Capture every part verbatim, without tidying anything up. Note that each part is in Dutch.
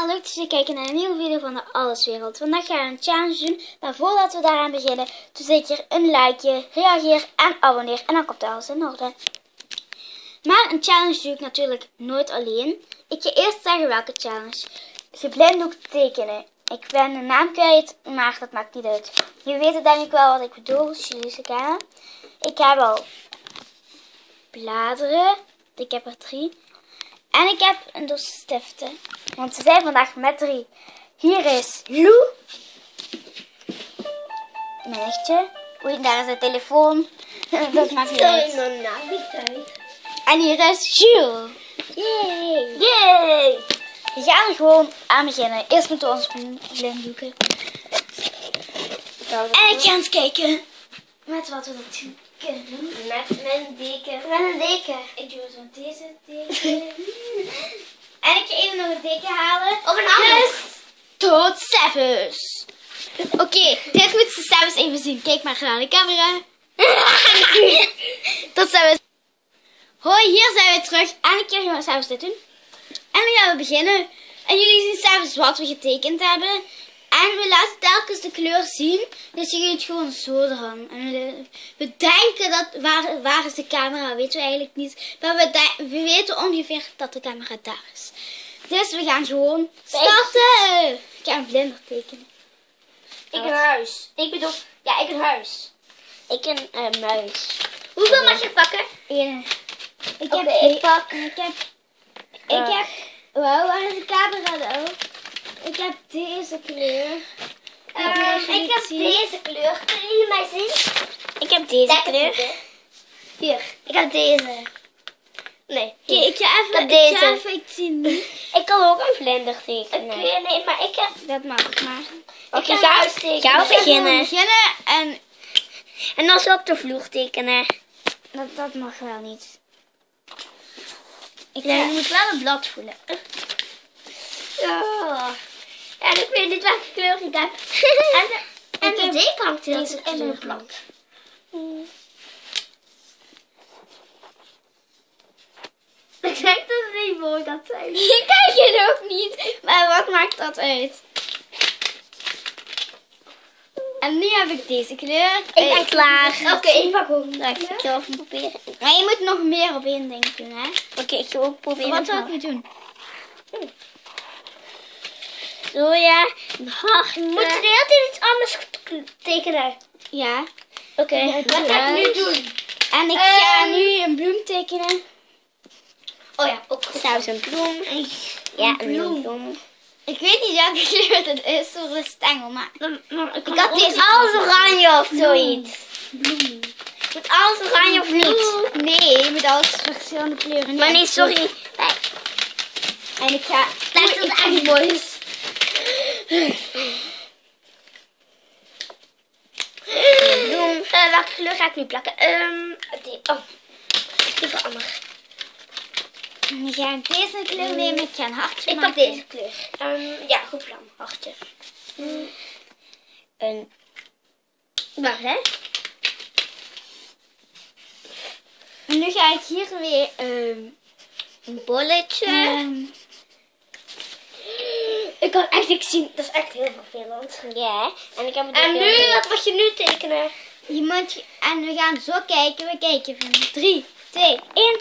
leuk dat jullie kijken naar een nieuwe video van de Alleswereld. Vandaag gaan we een challenge doen, maar voordat we daaraan beginnen, doe zeker een likeje, reageer en abonneer en dan komt alles in orde. Maar een challenge doe ik natuurlijk nooit alleen. Ik ga eerst zeggen welke challenge. Geblinddoek tekenen. Ik ben de naam kwijt, maar dat maakt niet uit. Jullie weten denk ik wel wat ik bedoel, als jullie ze kennen. Ik heb al bladeren. Ik heb er drie. En ik heb een dos stiften. Want ze zijn vandaag met drie. Hier is Lou. Mijn nichtje. Oei, daar is de telefoon. Dat maakt niet uit. En hier is Jules. Yay! Yay! We gaan er gewoon aan beginnen. Eerst moeten we ons blinddoeken. En ik ga eens kijken met wat we dat kunnen doen. Met mijn deken. Met een deken. Ik doe zo deze deken. En ik ga even nog een deken halen. Of een ander. Dus, tot zelfs. Oké, okay, dit moet ze zelfs even zien. Kijk maar naar de camera. Tot zelfs. Hoi, hier zijn we terug. En ik ga zelfs dit doen. En dan gaan we beginnen. En jullie zien zelfs wat we getekend hebben. En we laten telkens de kleur zien. Dus je het gewoon zo eraan. En we, we denken dat... Waar, waar is de camera? Weten we eigenlijk niet. Maar we, de, we weten ongeveer dat de camera daar is. Dus we gaan gewoon starten. Ik ga een vlinder tekenen. Ik een huis. Ik bedoel... Ja, ik een huis. Ik een uh, muis. Hoeveel mag je pakken? Eén. Ik heb... Okay, ik pak... Ik heb... Uh. Ik heb... Wow, waar is de camera dan? Ik heb deze kleur. Uh, ik ik heb zien. deze kleur. Kunnen jullie mij zien? Ik heb deze Kijk, kleur. Hier. Ik heb deze. Nee. Oké, ik ga even, ik deze. Ik ga even iets zien. Ik kan ook een vlinder tekenen. Oké, okay, nee, maar ik heb... Dat mag maar. Oké, okay, ga, ga we beginnen. beginnen en... En als we op de vloer tekenen. Dat, dat mag wel niet. Ik ja, je moet wel een blad voelen. Ja. En ik weet niet welke kleur ik heb. en de, en de deken hangt deze in een blad. Hmm. Ik zeg dat het niet mooi gaat zijn. Ik kijk het ook niet. Maar wat maakt dat uit? En nu heb ik deze kleur. Ik ben uh, klaar. Oké, okay, ik pak ook een kleur. Ik ga even proberen. Maar je moet nog meer op één ding doen, hè? Oké, okay, ik ga ook proberen. Wat zou ik nu doen? Hmm. Zo ja. Hart. Moet je de hele tijd iets anders tekenen? Ja. Oké. Okay. Wat ga ik nu doen? En ik ga um, nu een bloem tekenen. Oh ja, ook goed. Zelfs een bloem. Ja, een bloem. bloem. Ik weet niet welke kleur het is, door de stengel, maar... Ik had deze alles oranje of zoiets. Bloem. Moet alles oranje of niet? Nee, je moet alles verschillende kleuren. Maar nee, sorry. Nee. En ik ga... Laat het echt mooi is. Bloem. Uh, welke kleur ga ik nu plakken? Um, die. Oh, die verander. Ik ga deze kleur nemen. Ik ga een hartje ik maken. Ik pak deze kleur. Um, ja, goed plan. Hartje. Mm. Een... Wacht, hè. En nu ga ik hier weer um, een bolletje. Um, ik kan echt niks zien. Dat is echt heel vervelend. Ja. En, ik heb het en nu, wat mag je nu tekenen? Je moet, en we gaan zo kijken. We kijken van drie, twee, één.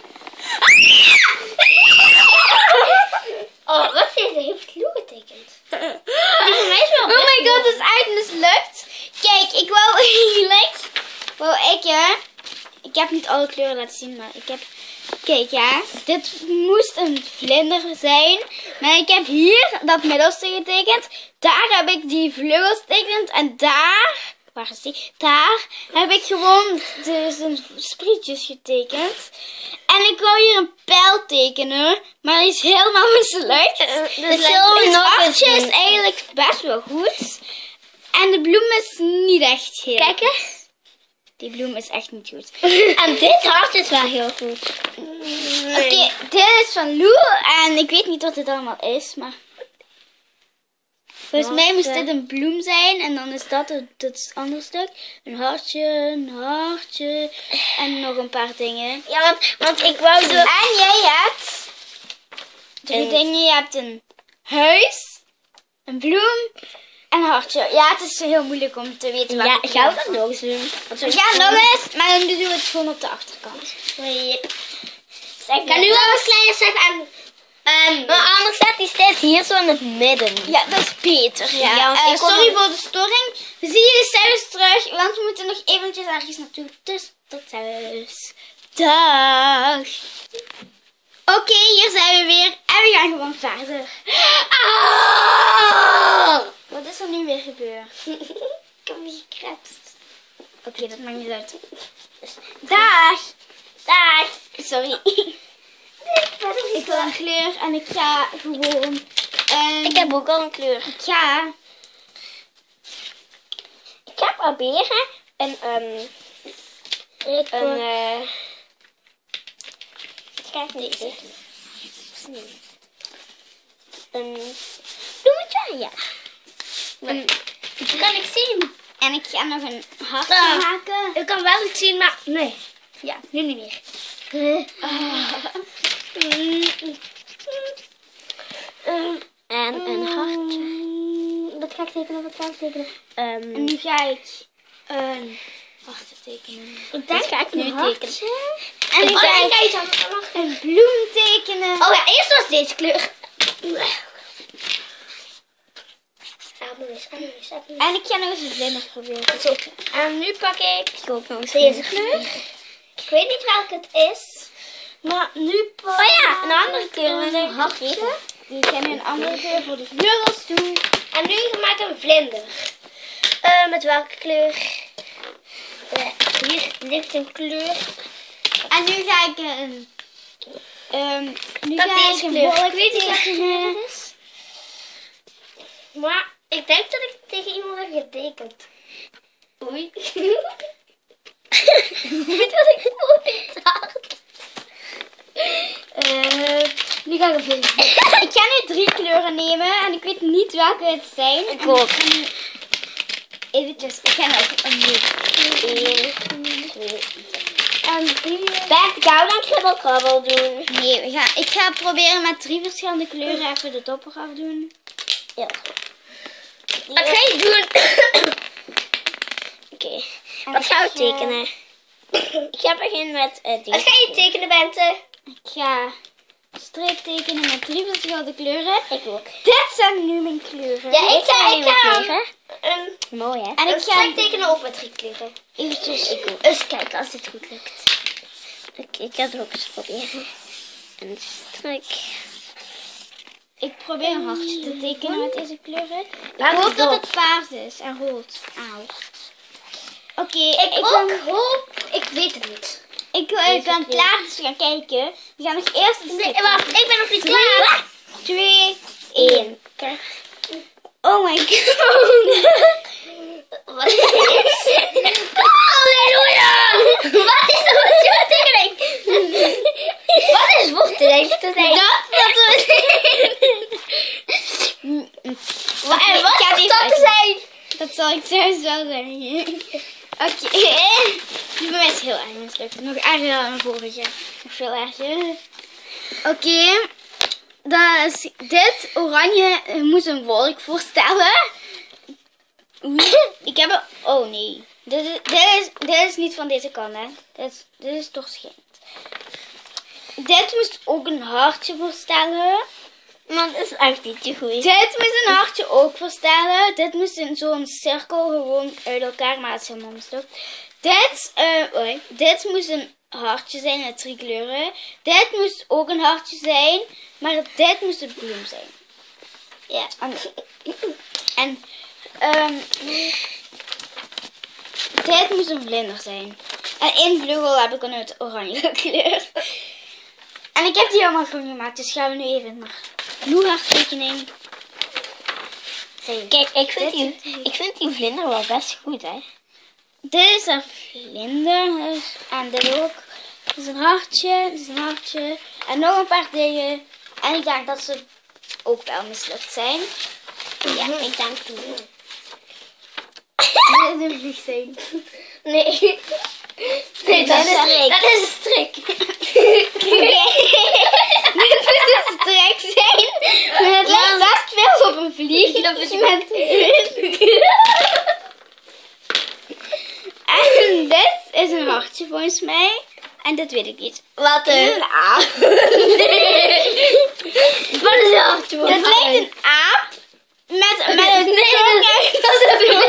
Oh, wat is er? Heeft Lou getekend? Oh my god, dat is echt mislukt. Kijk, ik wou eigenlijk... Wou ik, hè. Ik heb niet alle kleuren laten zien, maar ik heb... Kijk, ja. Dit moest een vlinder zijn. Maar ik heb hier dat middelste getekend. Daar heb ik die vleugels getekend. En daar... Waar is die? Daar heb ik gewoon dus een sprietjes getekend. En ik wou hier een pijl tekenen. Maar die is helemaal mislukt. Uh, dus het hartje is eigenlijk best wel goed. En de bloem is niet echt heel Kijk eens. Die bloem is echt niet goed. En dit hart is wel heel goed. Nee. Oké, okay, dit is van Lou. En ik weet niet wat dit allemaal is. Maar volgens mij moest dit een bloem zijn. En dan is dat het, het andere stuk. Een hartje, een hartje. En nog een paar dingen. Ja, want, want ik wou zo... En jij hebt... Drie dingen. Je hebt een huis. een bloem en een hartje. Ja, het is heel moeilijk om te weten Ja, welke ga kleur. ik dat nog eens doen? We gaan nog eens, maar dan doen we het gewoon op de achterkant. Ik ga nu wel een kleine stap aan. Um, maar anders staat die steeds hier zo in het midden. Ja, dat is beter. Ja. Ja, want Eh, ik kon sorry nog- voor de storing. We zien jullie zelfs terug, want we moeten nog eventjes ergens naartoe. Dus tot thuis. Dag. Oké, hier zijn we weer en we gaan gewoon verder. Ah! Wat is er nu weer gebeurd? Ik heb me gekrebst. Oké, dat maakt niet uit. Dag. Dag. Sorry. Ik wil een kleur en ik ga gewoon... ehm, Ik heb ook al een kleur. Ik ga... Ik ga proberen een... Um, Ik een... Uh, kijk deze. Een bloemetje, ja. Een, kan ik zien? En ik ga nog een hartje Ah. maken. Ik kan wel iets zien, maar nee. Ja, nu niet meer. Ah. En een hartje. Wat ga ik tekenen? Wat ga ik tekenen? Um, En nu ga ik een hartje tekenen. ik denk ga ik nu tekenen. En nu oh, ga nee, ik ga iets anders nog. een bloem tekenen. Oh ja, eerst was deze kleur. Amelis, Amelis, Amelis. En ik ga nog eens een vlinder proberen. Zo. En nu pak ik ook nog eens deze kleur. Ik weet niet welke het is. Maar nu pak Oh ik ja, een andere kleur. een Een hartje. Die gaan nu een andere kleur voor de vleugels doen. En nu maak ik een vlinder. Uh, met welke kleur? Uh, hier ligt een kleur. En nu ga ik een... Um, nu Dat ga deze ik een kleur. wolk Ik weet niet wat tekenen. het is. Maar ik denk dat ik tegen iemand heb getekend. Oei. Dat ik gewoon niet hard. Uh, nu ga ik een vlinder. Ik ga nu drie kleuren nemen en ik weet niet welke het zijn. Ik En ook. ga nu eventjes, ik ga nog een nieuw. En Bert, gaan we dan kribbelkrabbel doen? nee, we gaan, ik ga proberen met drie verschillende kleuren even de dopper af doen. Ja. Wat ga je doen? Oké. Okay. Wat gaan we tekenen? Ik ga beginnen met uh, deze. Wat ga je tekenen, Bente? Ik ga streep tekenen met drie verschillende kleuren. Ik ook. Dit zijn nu mijn kleuren. Ja, ik ga, ik ga kleuren. een, Mooi hè? en En ik ik ga ga tekenen ook met drie kleuren. eventjes... Ik ook. Eens kijken als dit goed lukt. Oké, ik ga het ook eens proberen. Een strik. Ik probeer een hartje te tekenen met deze kleuren. Ik Laat hoop het dat op. het paars is en rood. Auw. Oké, Ik, ik ook ben, hoop. Ik weet het niet. ik, ik Deze ben kleur. klaar, dus we gaan kijken. We gaan nog eerst een Nee, stuk. wacht, ik ben nog niet klaar. Twee, Eén. oh my god. Wat is dit? Halleluja! Wat is er met jouw tekening? Wat is worteling te zijn? Dat wat we... Wat, en Ik wat ga moet die dat uit- te zijn? Dat zal ik zelfs wel zeggen. Oké. Die bij mij is heel erg mislukt. Nog erger dan de vorige. Nog veel erger. Oké. Dus dit oranje eh, moet een wolk voorstellen. Oei. Ik heb een... Oh nee. Dit is, dit, is, dit is niet van deze kant hè. Dit is, dit is doorschijnend. Dit moest ook een hartje voorstellen. Maar dat is echt niet te goed. Dit moest een hartje ook voorstellen. Dit moest in zo'n cirkel gewoon uit elkaar, maar het is helemaal mislukt. Dit, eh, oei, dit moest een hartje zijn met drie kleuren. Dit moest ook een hartje zijn, maar dit moest een bloem zijn. Ja, en, en ehm, dit moest een vlinder zijn. En één vleugel heb ik dan uit oranje gekleurd. En ik heb die allemaal groen gemaakt, dus gaan we nu even naar bloemharttekening. Kijk, ik vind, die, ik vind die vlinder wel best goed, hè. Dit is een vlinder. dus- En dit ook. Dit is een hartje. Dit is een hartje. En nog een paar dingen. En ik denk dat ze ook wel mislukt zijn. Ja, ik denk het. Dit is een vliegtuig. Nee. Nee, dat, Dat is, is een strik. dat is een strik. Dit moet een strek zijn. Maar het lijkt best veel op een vlieg. vlieg met En dit is een hartje volgens mij. En dat weet ik niet. Wat Is een... het een aap? Wat is dat? Dat lijkt een aap. Met, met een Nee, tong. dat heb ik